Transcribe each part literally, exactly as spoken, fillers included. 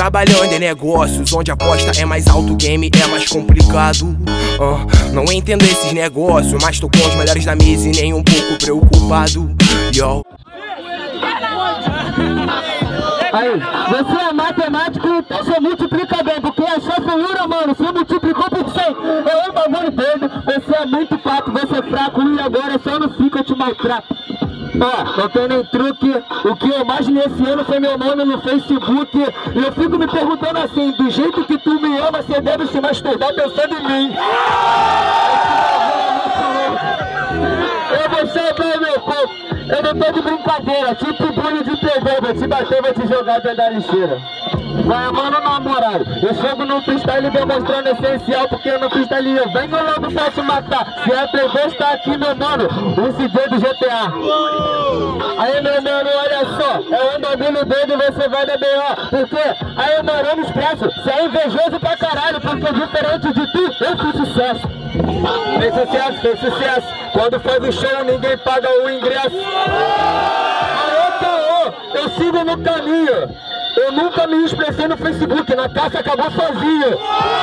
trabalhando em negócios onde a aposta é mais alto, o game é mais complicado. uh, Não entendo esses negócios, mas tô com os melhores da mesa e nem um pouco preocupado. Yo. Aí, você é matemático, então você multiplica bem, porque a sua figura, mano, você multiplicou por cem. É um bagulho doido, você é muito fraco, você é fraco, e agora só não fica, eu te maltrato. Ó, não tem nem truque, o que eu mais nesse ano foi meu nome no Facebook. E eu fico me perguntando assim, do jeito que tu me ama, você deve se masturbar pensando em mim. Eu vou salvar meu corpo, eu não tô de brincadeira, tipo bullying de T V, vou te bater, vou te jogar dentro da lixeira. Vai, mano, na moral, eu chego no freestyle demonstrando essencial, porque no freestyle eu venho logo pra te matar. Se é playboy, está aqui, meu mano, o C J do G T A. Aí, meu mano, olha só, é um bagulho doido e você vai da B O. Porque, aí, mano, eu me expresso, você é invejoso pra caralho, porque diferente de tu, eu fiz sucesso. Fez sucesso, fez sucesso. Quando faz o show, ninguém paga o ingresso. Aí, eu tô, eu sigo no caminho. Eu nunca me expressei no Facebook, na caça acabou sozinho.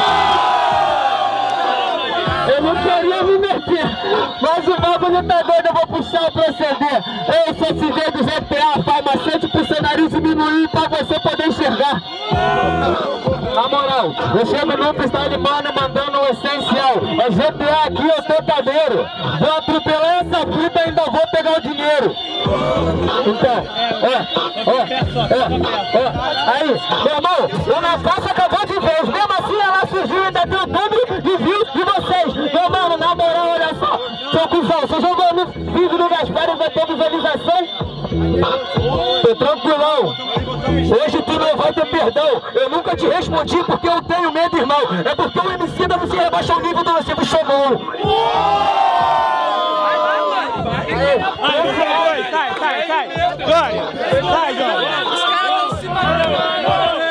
Eu não queria me meter, mas o bagulho tá doido, eu vou puxar o proceder. Eu sou C J do G T A, faz macete pro seu nariz diminuir pra você poder enxergar. Na moral, eu chego no freestyle, mano, mandando o essencial. É G T A aqui, eu tô cadeiro. Vou atropelar essa fita e ainda vou pegar o dinheiro. Então, ó, ó, ó, ó. Aí, meu irmão, o Natasha acabou de ver. Mesmo assim, ela surgiu e ainda deu o dobro de views de vocês. Meu mano, na moral, olha só. Seu cuzão, você jogou no vídeo do Gaspar e vai ter visualização? Tô tranquilão. Hoje tu não vai ter perdão. Eu nunca te respondi porque eu tenho medo, irmão. É porque o M C ainda não se rebaixa o nível do você do Xamão. Sai, sai, sai! Ganha! Sai, Johnny! Os caras não se matam!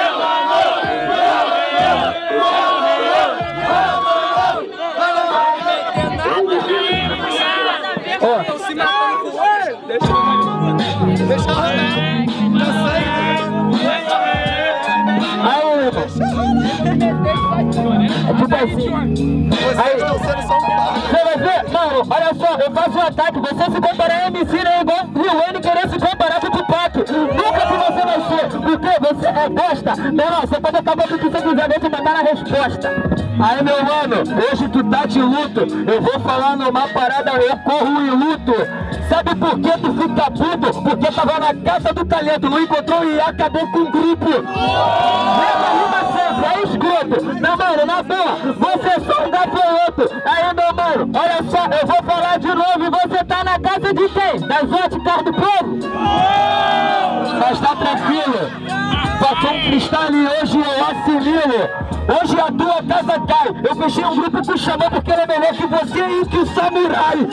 Aí, você vai ver, mano, olha só, eu faço um ataque, você se comparar a M C, né, igual o Wayne querer se comparar com o Tupac. Nunca que você vai ser, porque você é bosta. Não, você pode acabar com o que você quiser, vou te matar na resposta. Aí, meu mano, hoje tu tá de luto, eu vou falar numa parada, eu corro em luto. Sabe por que tu fica puto? Porque tava na caça do talento, não encontrou e acabou com o grupo. Leva rima sempre, é escroto. Não, mano, na boa, você só um gafanhoto. Aí, meu mano, olha só, eu vou falar de novo e você tá na casa de quem? Das óticas do povo? Mas tá tranquilo. Passou um freestyle e hoje eu assimilo. Hoje a tua casa cai. Eu fechei um grupo com o Xamã porque ele é melhor que você e que o Samurai.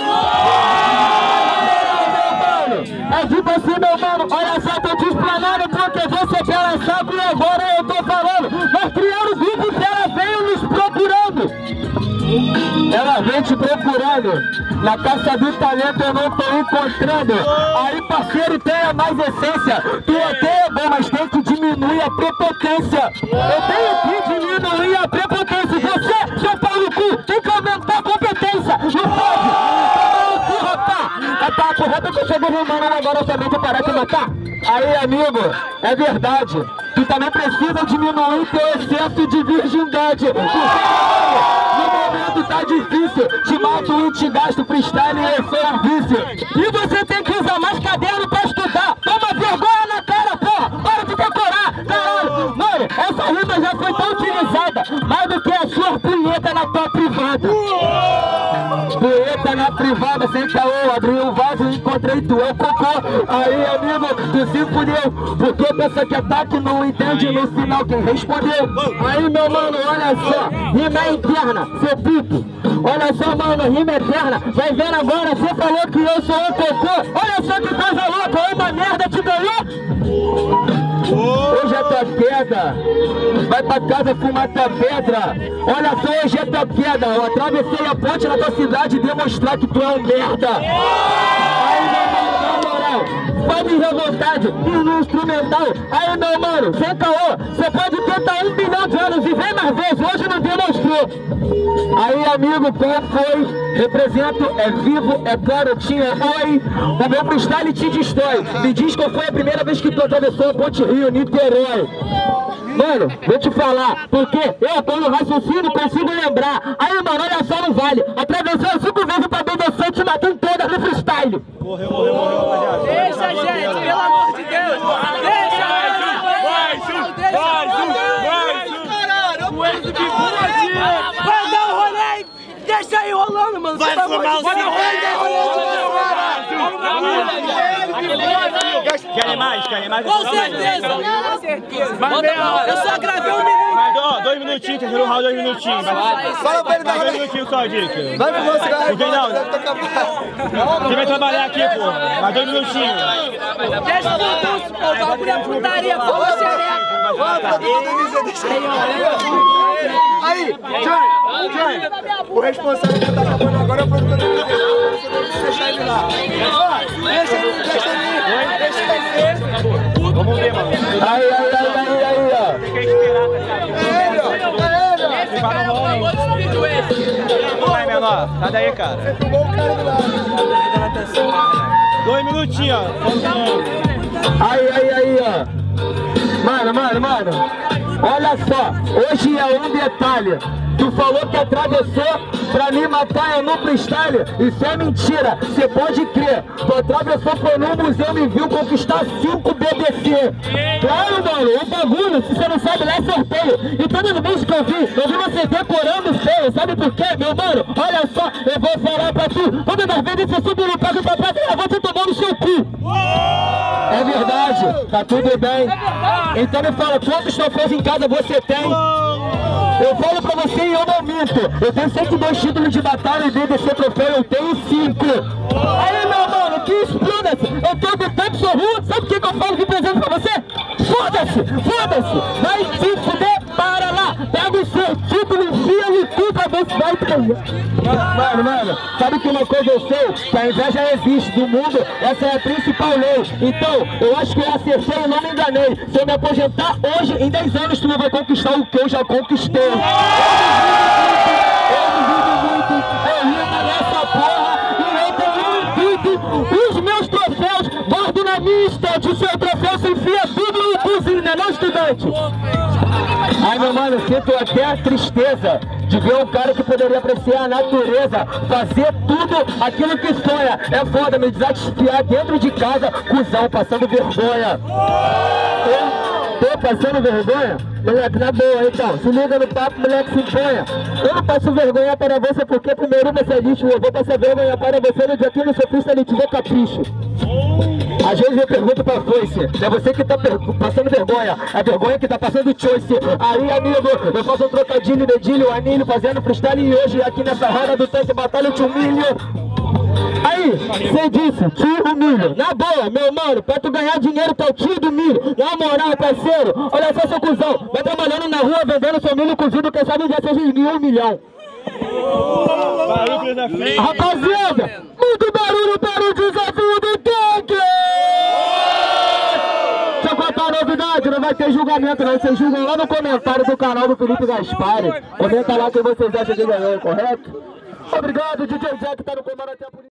É tipo assim, meu mano, olha só, tô te explanando porque você quer lançar e agora eu tô falando. Nós criamos o grupo que ela veio nos procurando. Ela vem te procurando. Na caça do talento eu não tô encontrando. Aí, parceiro, tenha mais essência. Tu até é bom, mas tem que diminuir a prepotência. Eu tenho que diminuir a prepotência. Você, seu pau no cu, tem que aumentar a competência. Não pode. Tá correto que eu chego rimando agora também pra parar de matar? Aí, amigo, é verdade. Tu também precisa diminuir teu excesso de virgindade. Porque, no momento tá difícil. Te mato e te gasto freestyle e eu sou um vício. E você tem que usar mais caderno pra estudar. Toma vergonha na cara, porra. Para de decorar, caralho. Mano, essa rima já foi tão utilizada. Mais do que a sua punheta na tua privada. Punheta na privada, sem caô. Abri um vaso e encontrei tu, é o cocô. Aí, amigo, tu se fudeu. Porque pensa que ataque não entende no final quem respondeu. Aí, meu mano, olha só. Rima interna, seu pipo. Olha só, mano, rima eterna. Vai vendo agora, você falou que eu sou um cocô. Olha só que coisa louca, uma merda te ganhou. Hoje é tua queda. Vai pra casa fumar tua pedra. Olha só, hoje é tua queda. Eu atravessei a ponte na tua cidade e demonstrar que tu é um merda. Aí, meu mano, na moral, faz revoltade e no instrumental. Aí, meu mano, sem caô, você pode tentar um bilhão de anos e vem mais vezes, hoje não demonstrou. Aí, amigo, qual foi? Represento, é vivo, é garotinho, oi. O meu freestyle te destrói. Me diz qual foi a primeira vez que tu atravessou a Ponte Rio, Niterói. Mano, vou te falar, porque eu tô no raciocínio e consigo lembrar. Aí, mano, olha só, não vale. Atravessou cinco vezes pra B D C e te matou em todas no freestyle. Morreu, morreu, morreu, rapaziada. Deixa, gente, pelo amor de Deus. Deixa, vai, vai, vai, vai dar um rolê aí. Deixa aí rolando, mano. Vai fumar o Querem mais? Querem mais? Com certeza. Com certeza. Eu só gravei um minuto. Mas, ó, dois minutinhos, terceiro round, dois minutinhos. Fala pra ele dar dois minutinhos só, Dick. Vai fumar o cigarro. Ninguém não. Quem vai trabalhar aqui, pô? Mais dois minutinhos. Deixa o produto, pô. O bagulho é putaria. Fala xereca. Vai, produto do Viseu, deixa aí. Aí, Johnny, Johnny. O responsável que tá acabando agora é o produtor do Viseu. Deixa ele lá. Deixa ele, deixa ele. Deixa ele. Vamos ver, mano. Aí, aí, aí, aí, aí, ó. Tem que esperar, tá? Vai, menor. Sai daí, cara. Você filmou o cara do lado. Dois minutinhos, ó. Aí, aí, aí, ó. Mano, mano, mano. Olha só, hoje é um detalhe. Tu falou que atravessou pra me matar eu no freestyle. Isso é mentira, cê pode crer. Tu atravessou, foi no museu, me viu conquistar cinco B D C. Claro, mano, o bagulho, se você não sabe, lá é sorteio. E todos os vídeos que eu vi, eu vi você decorando feio. Sabe por quê, meu mano? Olha só, eu vou falar pra tu. Todas as vezes você sobe no palco pra praça, eu vou te tomar no seu cu. É verdade, tá tudo bem. Então me fala, quantos troféus em casa você tem? Eu falo pra você e eu não minto. Eu tenho cento e dois títulos de batalha e B D C troféu, eu tenho cinco. Aí, meu mano, que exploda-se. Eu tô do tempo, sou ruim. Sabe o que, que eu falo de presente pra você? Foda-se, foda-se. Vai se fuder, para lá. Pega o seu título, enfia no cu pra ver se vai pegar. Mano, mano, sabe que uma coisa eu sei? Que a inveja existe do mundo, essa é a principal lei. Então, eu acho que eu acertei e não me enganei. Se eu me aposentar hoje, em dez anos, tu não vai conquistar o que eu já conquistei. Eu duvido muito, eu rimo nessa porra e eu tenho intuito. Os meus troféus, guardo na minha estante. O seu troféu se enfia tudo no cozinho, né, não, estudante? Ai, meu mano, sinto até a tristeza de ver um cara que poderia apreciar a natureza, fazer tudo aquilo que sonha. É foda me desafiar dentro de casa, cuzão, passando vergonha. Eu tô passando vergonha? Moleque, na boa, então, se liga no papo, moleque, se imponha. Eu não passo vergonha para você porque primeiro você é lixo. Eu vou passar vergonha para você no dia que no seu freestyle tiver capricho. Às vezes eu pergunto pra foice, é você que tá passando vergonha, é vergonha que tá passando choice. Aí, amigo, eu faço um trocadilho, dedilho, anilho, fazendo freestyle. E hoje aqui nessa roda do tanque batalha eu te humilho. Aí, cê disse, te humilho. Na boa, meu mano, pra tu ganhar dinheiro, tá o tio do milho. Na moral, parceiro, olha só seu cuzão. Vai trabalhando na rua, vendendo seu milho cozido, quem sabe já seja em um milhão. Barulho na frente. Rapaziada, muito barulho para o desafio do tanque! Deixa eu contar uma novidade, não vai ter julgamento não. Vocês julgam lá no comentário do canal do Felipe Gaspari. Comenta lá quem vocês acham que ganhou, correto? Obrigado, D J Jack, tá no comando até a